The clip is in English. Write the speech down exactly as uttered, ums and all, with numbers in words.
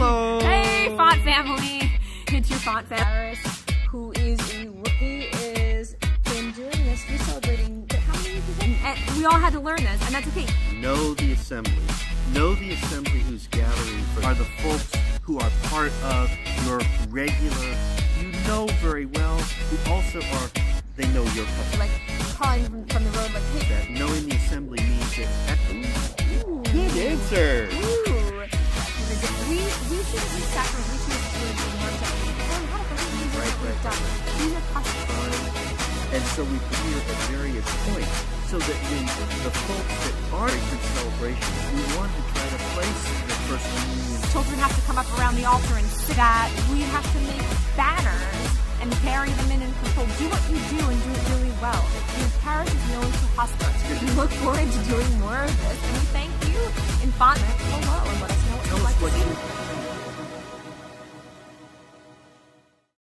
Hello! Hey, Font family! It's your Font Varas, who is a rookie, is been doing this. We're celebrating, how many years is it? And we all had to learn this, and that's okay. Know the assembly. Know the assembly who's gathering for are the folks who are part of your regular, you know very well, who also are, they know your customers. Like calling from, from the road, like, hey. That knowing the assembly means that. Ooh, good answer. Ooh. We we should be sacrament. We should do more stuff. Right, right. Done. These are customers. And so we appear at various points, so that when the folks that are in celebration, we want to try to place the first communion. Children have to come up around the altar and sit that. We have to make banners and carry them in and control. Do what you do and do it really well. Your parish is known for hospice. We look forward to doing more of this, and we thank you in Font.